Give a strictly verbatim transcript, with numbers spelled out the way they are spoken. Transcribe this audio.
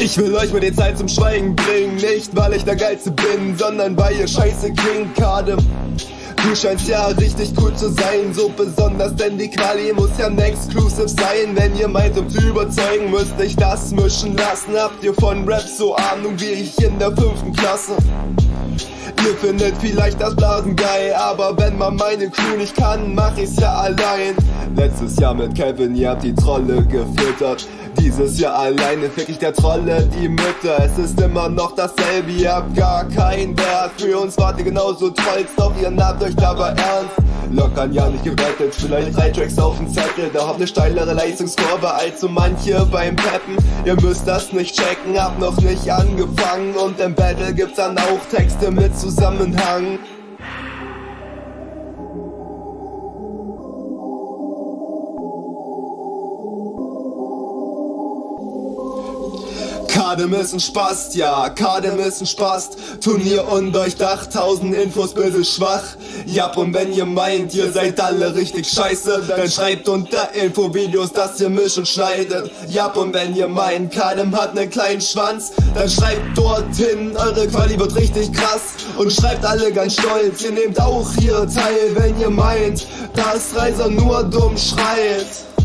Ich will euch mit der Zeit zum Schweigen bringen, nicht weil ich der Geilste bin, sondern weil ihr scheiße klingt. Kade, du scheinst ja richtig cool zu sein, so besonders, denn die Quali muss ja ein Exclusive sein. Wenn ihr meint, um zu überzeugen, müsst ich das mischen lassen. Habt ihr von Rap so Ahnung wie ich in der fünften Klasse? Ihr findet vielleicht das Blasen geil, aber wenn man meine Crew nicht kann, mach ich's ja allein. Letztes Jahr mit Kevin, ihr habt die Trolle gefüttert. Dieses Jahr alleine fick ich der Trolle die Mütter. Es ist immer noch dasselbe, ihr habt gar keinen Wert. Für uns wart ihr genauso toll, doch ihr nahmt euch dabei ernst. Lockern ja nicht gewettet, vielleicht drei Tracks auf dem Zettel. Doch hab ne steilere Leistungskurve als so manche beim Peppen. Ihr müsst das nicht checken, hab noch nicht angefangen. Und im Battle gibt's dann auch Texte mit Zusammenhang. Kadem ist ein Spast, ja, Kadem ist ein Spast. Turnier undurchdacht, tausend Infos, bisschen schwach. Jap, und wenn ihr meint, ihr seid alle richtig scheiße, dann schreibt unter Infovideos, dass ihr mischen schneidet. Jap, und wenn ihr meint, Kadem hat nen kleinen Schwanz, dann schreibt dorthin, eure Quali wird richtig krass. Und schreibt alle ganz stolz, ihr nehmt auch hier teil, wenn ihr meint, dass Reiser nur dumm schreit.